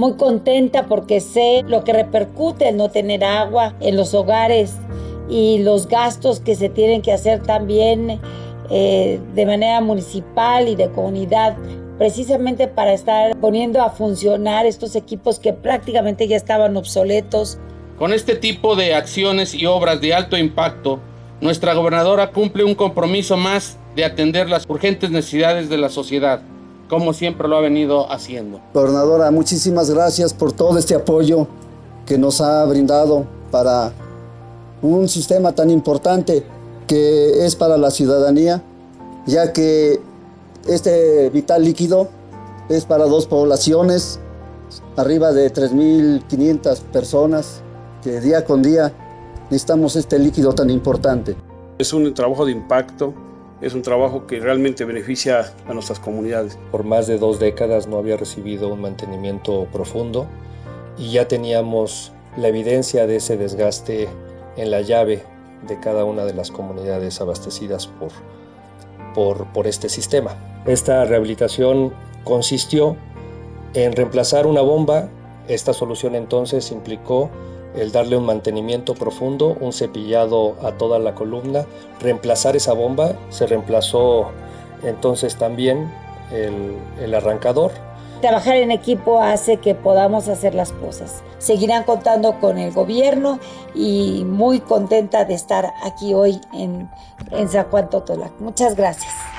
muy contenta porque sé lo que repercute el no tener agua en los hogares y los gastos que se tienen que hacer también de manera municipal y de comunidad, precisamente para estar poniendo a funcionar estos equipos que prácticamente ya estaban obsoletos. Con este tipo de acciones y obras de alto impacto, nuestra gobernadora cumple un compromiso más de atender las urgentes necesidades de la sociedad, como siempre lo ha venido haciendo. Gobernadora, muchísimas gracias por todo este apoyo que nos ha brindado para un sistema tan importante que es para la ciudadanía, ya que este vital líquido es para 2 poblaciones, arriba de 3.500 personas, que día con día necesitamos este líquido tan importante. Es un trabajo de impacto, es un trabajo que realmente beneficia a nuestras comunidades. Por más de 2 décadas no había recibido un mantenimiento profundo y ya teníamos la evidencia de ese desgaste en la llave de cada una de las comunidades abastecidas por este sistema. Esta rehabilitación consistió en reemplazar una bomba. Esta solución entonces implicó el darle un mantenimiento profundo, un cepillado a toda la columna, reemplazar esa bomba. Se reemplazó entonces también el arrancador. Trabajar en equipo hace que podamos hacer las cosas. Seguirán contando con el gobierno y muy contenta de estar aquí hoy en San Juan Totolac. Muchas gracias.